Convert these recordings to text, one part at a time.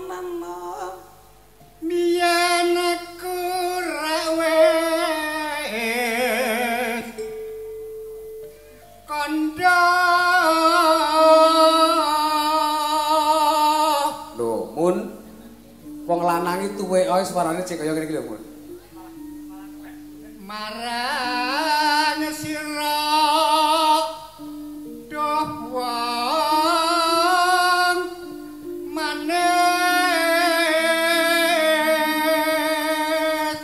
Biyen aku rewes kandha lho mun wong lanang iki tuwek ae suarane cek kaya ngene iki lho mun marang sira doh wong manes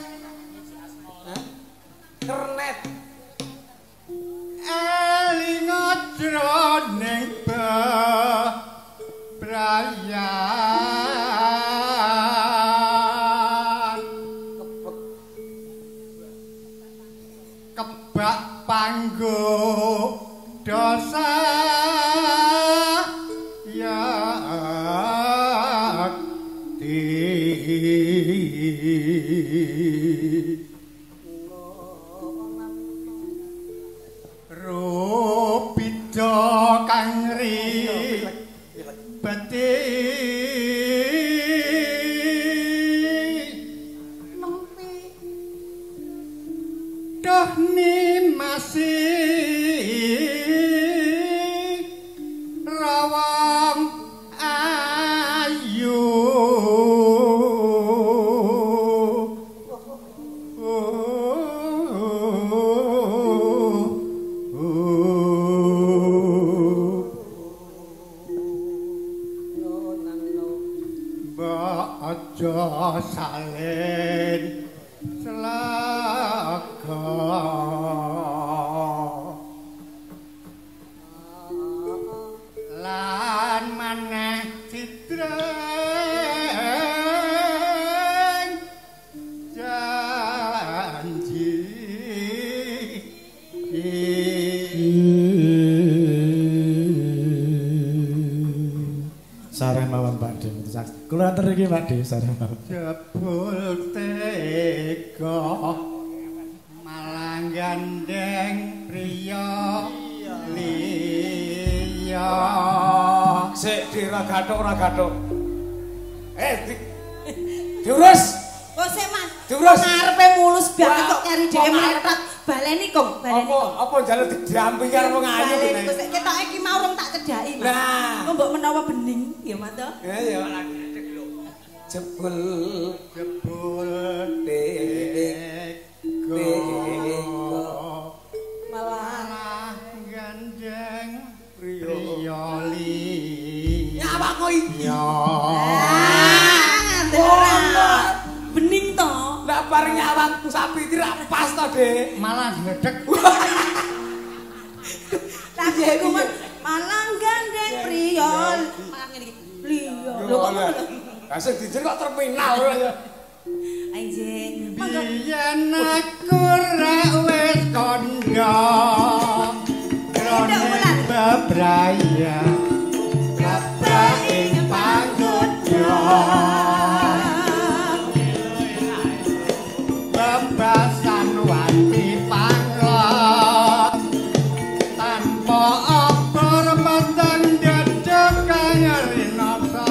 kernet eling jroning bebrayan kebak panggo dosa Rupida kang ribeti nempi doh ni masih rawang ayu aja salin selaga lan maneh citreng janji sareng mawon Pak De. Kula atur iki Pak De sareng mawon. Jebul tega malang gandeng priya liya. Sik ora gathuk. Diurus. Kok sik Mas. Diurus. Ngarepe mulus banget kok kari dhewe meletot. Baleni Kong, baleni. Apa njaluk didampingi karo wong ayu baleni kok sik ketoke iki mau rong tak cedhaki Mas. Lah, kok mbok menawa bening ya Mas to. Ya lagi cek lho. Jebul malah gandeng priyoli nyawak kok iki bening to lah bar nyawak sapi iki ra pas to Dik malah gledek lagi aku malah gandeng priyol malah ngene iki liya lho kok sing dijer kok terminal ya anjing biyen aku ra wis kandha jroning bebrayan kabeh ing panggoda bebasan wanti panglon tanpa obor peteng dedek kang rinasa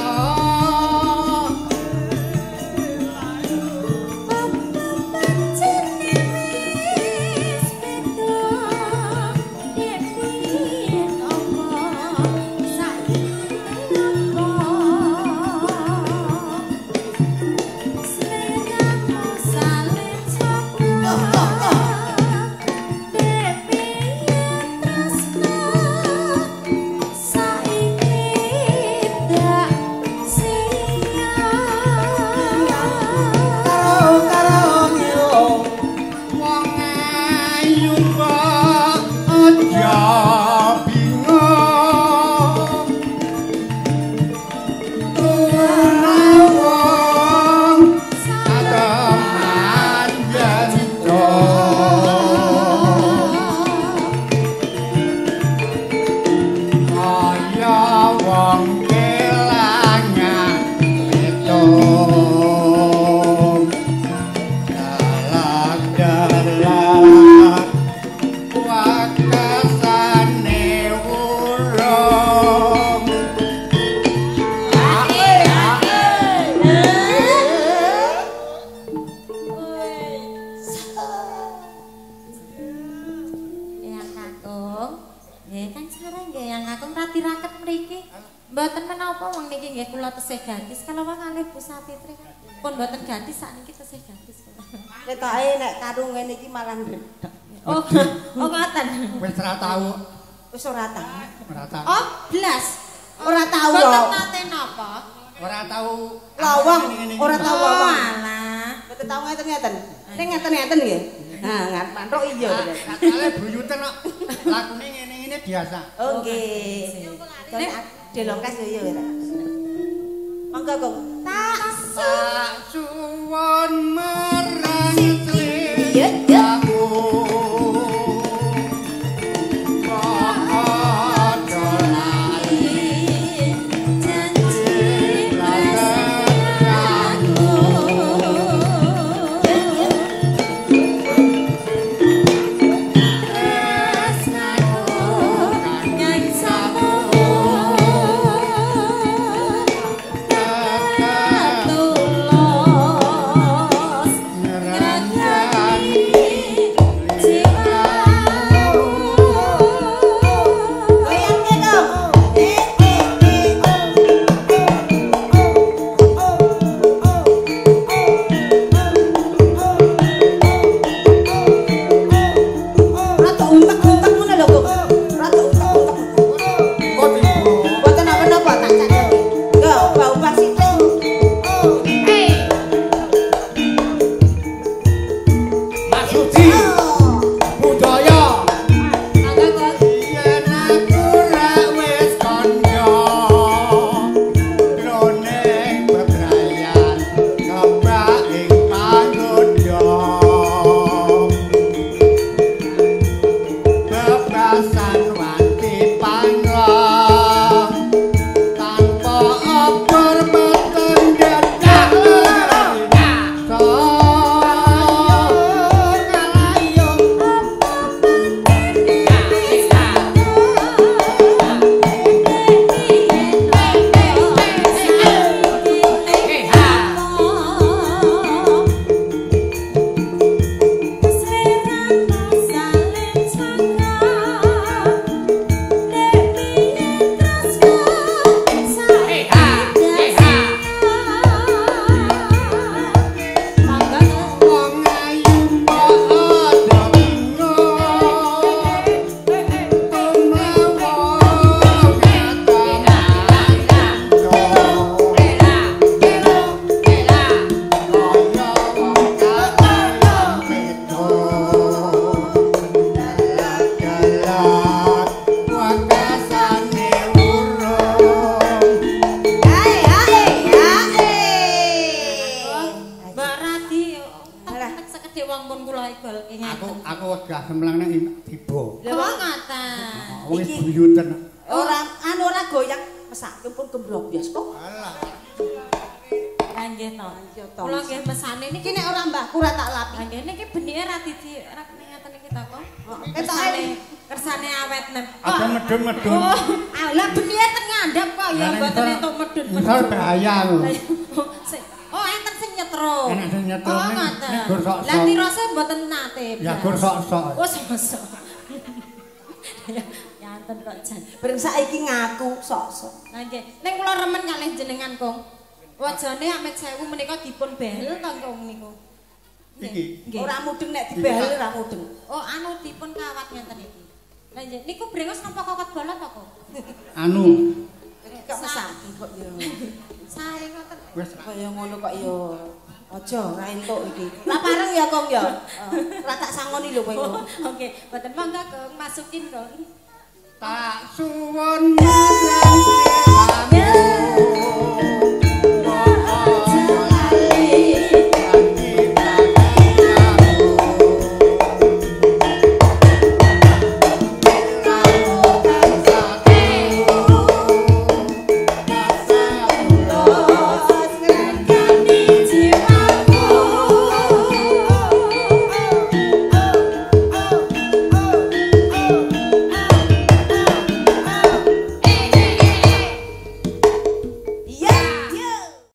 Mboten menapa wong niki nggih kula tesih gadis kalau wong kalih Bu Sapitri kan pun mboten gadis sakniki tesih gadis kula. Ketoke nek karung ngene iki malah ndredeg. Oh, ngoten. Wis ora tau. Wis ora tau. Ora tau. Oh, blas. Ora tau Mboten lho. nate napa? Ora tau Lawang, ora tau Oh, lawang. alah. Mboten tau ngeten-ngeten. Ning ngeten-ngeten nggih. Nah, ngantuk iya. Katale buyuten kok. Lakune ngene-ngene biasa. Oh nggih. Nek delongkas yo ya. Monggo, Kong. Tak suwun marang Iya, iya. Aku wegah semlang nang tiba. Lha kok ngaten. Wis buyuten. Ora goyang mesake pun gemblobes kok. Alah. Lah nggih to. Iya to. Kula nggih mesane niki Iki nek ora mbahku ora tak lapi. Lah nggih niki benike ra didi ra ngeten iki to kok. Ketoke Kersane awet nem. Ada medun-medun. Oh, alah benike ten ngandhap kok ya mboten entuk medun. Misal bahaya lho. Oh, enten sing nyetrum. Enak sing nyetrum Oh, ning ngoten. gur sok-sok. Lah tirose mboten nate. Ya gur sok-sok. Oh, sok-sok. Ya enten kok jan. bareng saiki ngaku sok-sok. Lah nggih, ning kula remen kalih jenengan, Kong. Wajane amit sewu menika dipun behel to Kong niku. Iki. Nggih. Ora mudeng nek dibehel ora mudeng. Oh, anu dipun kawat ngeten iki. Lah nggih, niku brengos napa kokot bolot to, Kong? Anu. Iki kok mesake kok ya. Sae ngoten. Wis Kaya ngono kok ya. Aja ra entuk iki. Lah pareng ya Kong ya. Ora tak sangoni lho kowe. Oke, mboten monggo Kong masukin Kong. tak suwun marang